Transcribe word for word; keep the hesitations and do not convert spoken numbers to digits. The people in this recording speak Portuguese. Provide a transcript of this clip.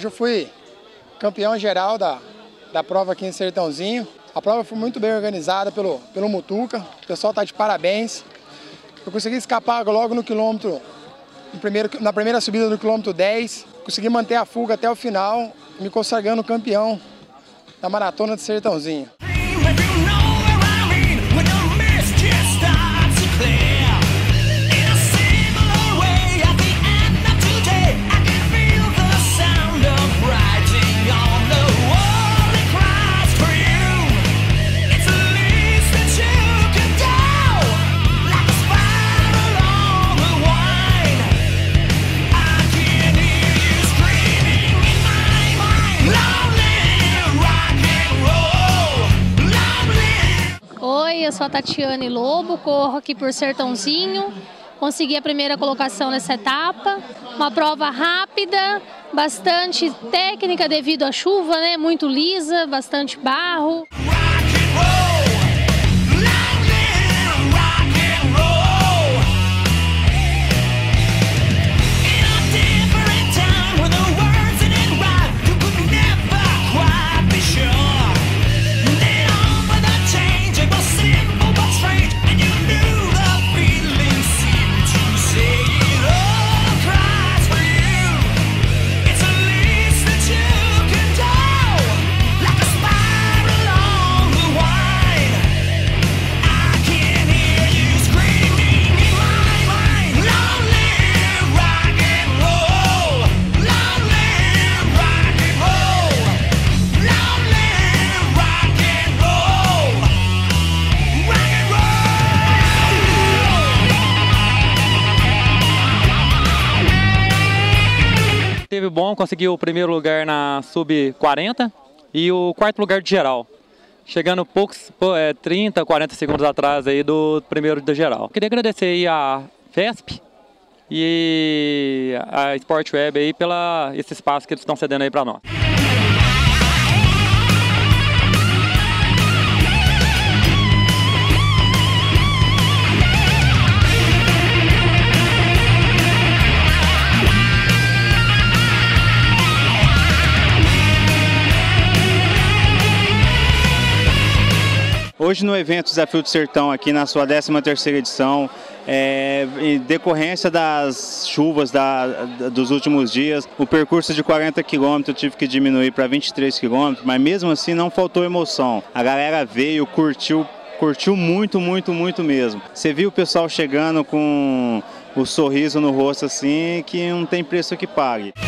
Hoje eu fui campeão geral da, da prova aqui em Sertãozinho. A prova foi muito bem organizada pelo, pelo Mutuca, o pessoal está de parabéns. Eu consegui escapar logo no quilômetro, no primeiro, na primeira subida do quilômetro dez, consegui manter a fuga até o final, me consagrando campeão da maratona de Sertãozinho. Oi, eu sou a Tatiane Lobo, corro aqui por Sertãozinho, consegui a primeira colocação nessa etapa, uma prova rápida, bastante técnica devido à chuva, né? Muito lisa, bastante barro. Teve bom, conseguiu o primeiro lugar na sub quarenta e o quarto lugar de geral, chegando poucos, trinta, quarenta segundos atrás aí do primeiro de geral. Queria agradecer aí a FESP e a Sport Web aí pela esse espaço que eles estão cedendo aí para nós. Hoje no evento Desafio do Sertão, aqui na sua décima terceira edição, é, em decorrência das chuvas da, da, dos últimos dias, o percurso de quarenta quilômetros eu tive que diminuir para vinte e três quilômetros, mas mesmo assim não faltou emoção. A galera veio, curtiu, curtiu muito, muito, muito mesmo. Você viu o pessoal chegando com o sorriso no rosto assim, que não tem preço que pague.